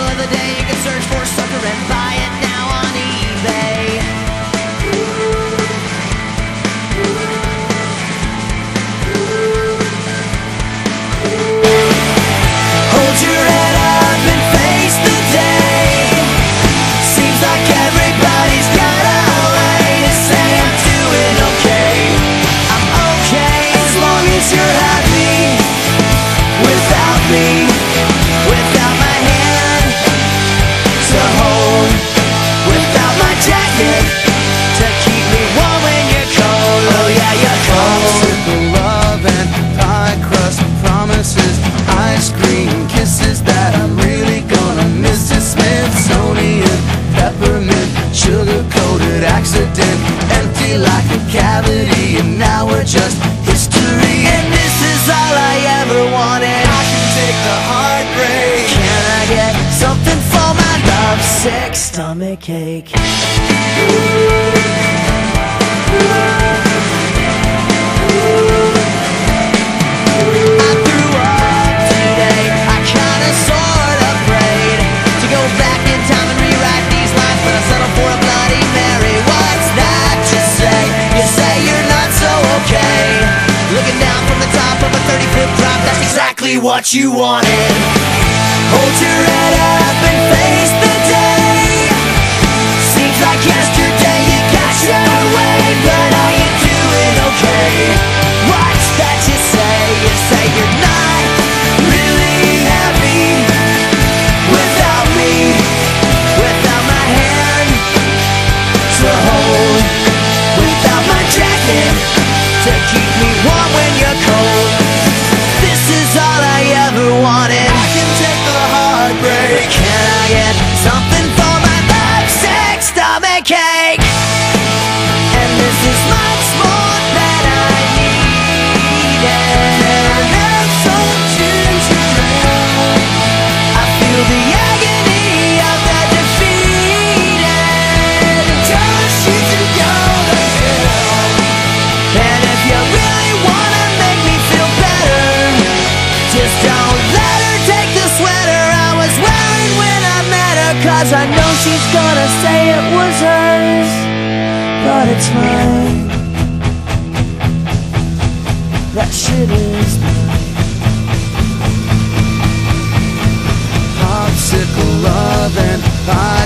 of the day. You can search for sucker and buy it now on eBay. Hold your head up and face the day. Seems like everybody's got a way to say I'm doing okay. I'm okay as long as you're happy without me, without my hand to hold, without my jacket to keep me warm when you're cold. Oh yeah, you're cold. Popsicle love and pie crust promises, ice cream kisses that I'm really gonna miss. A Smith-sonian peppermint, sugar-coated accident, empty like a cavity, and now we're just history. And this is all I ever wanted. I can take the heartbreak. Can I get something for my lovesick stomach ache? I threw up today. I kinda sorta prayed to go back in time and rewrite these lines, but I settled for a Bloody Mary. What's that you say? You say you're not so okay. Looking down from the top of a 30-foot drop, that's exactly what you wanted. Hold your head up and face the day. Seems like yesterday you got your way, but are you doing okay? What's that you say? You say you're not really happy without me, without my hand to hold, without my jacket to keep me warm when you're cold. This is all I ever wanted. I can take the heartbreak. Can I get something for my lovesick stomach ache? And this is much more than I needed. I'm so gingerbread. I feel the agony of the defeated. Just you to go to hell. And if you really wanna make me feel better, just don't let her take the sweater I was wearing when I met her. 'Cause I know she's gonna say it was hers, but it's mine. That shit is mine. Popsicle love and pie